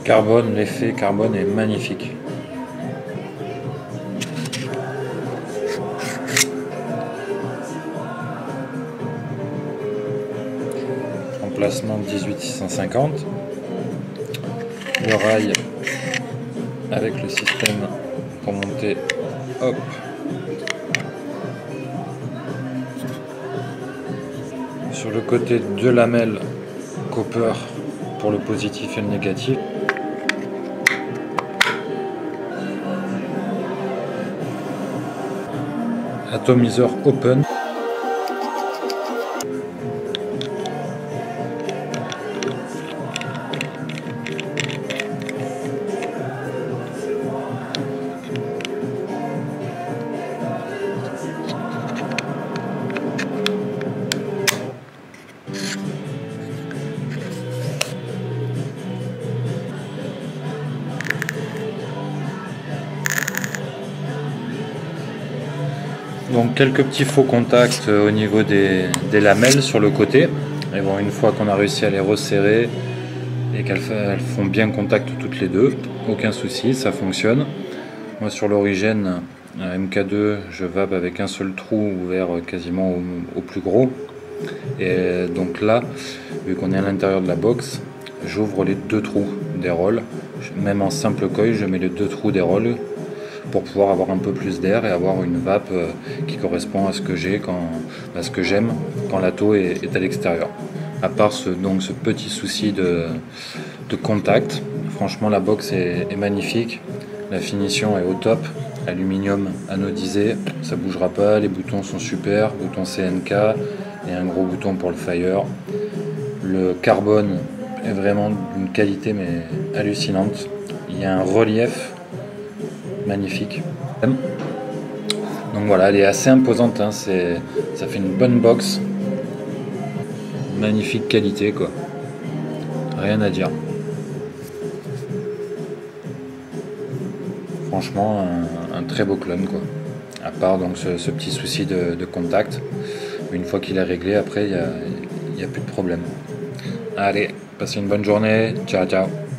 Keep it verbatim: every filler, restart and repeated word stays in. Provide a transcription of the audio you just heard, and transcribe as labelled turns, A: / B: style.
A: Carbone, l'effet carbone est magnifique. Emplacement dix-huit six cent cinquante. Le rail avec le système pour monter. Hop. Sur le côté, deux lamelles copper pour le positif et le négatif. Atomiseur open. Donc quelques petits faux contacts au niveau des, des lamelles sur le côté. Et bon, une fois qu'on a réussi à les resserrer et qu'elles font bien contact toutes les deux, aucun souci, ça fonctionne. Moi sur l'origine M K deux, je vape avec un seul trou ouvert quasiment au, au plus gros. Et donc là, vu qu'on est à l'intérieur de la box, j'ouvre les deux trous des rolls. Même en simple coil, je mets les deux trous des rolls pour pouvoir avoir un peu plus d'air et avoir une vape qui correspond à ce que j'ai quand, à ce que j'aime quand la taux est, est à l'extérieur. À part ce, donc ce petit souci de, de contact, franchement la box est, est magnifique, la finition est au top, aluminium anodisé, ça bougera pas, les boutons sont super, bouton C N K et un gros bouton pour le fire. Le carbone est vraiment d'une qualité mais hallucinante, il y a un relief magnifique. Donc voilà, elle est assez imposante, hein, c'est, ça fait une bonne box. Magnifique qualité quoi. Rien à dire. Franchement, un, un très beau clone quoi. À part donc ce, ce petit souci de, de contact. Une fois qu'il est réglé, après il n'y a, y a plus de problème. Allez, passez une bonne journée. Ciao ciao.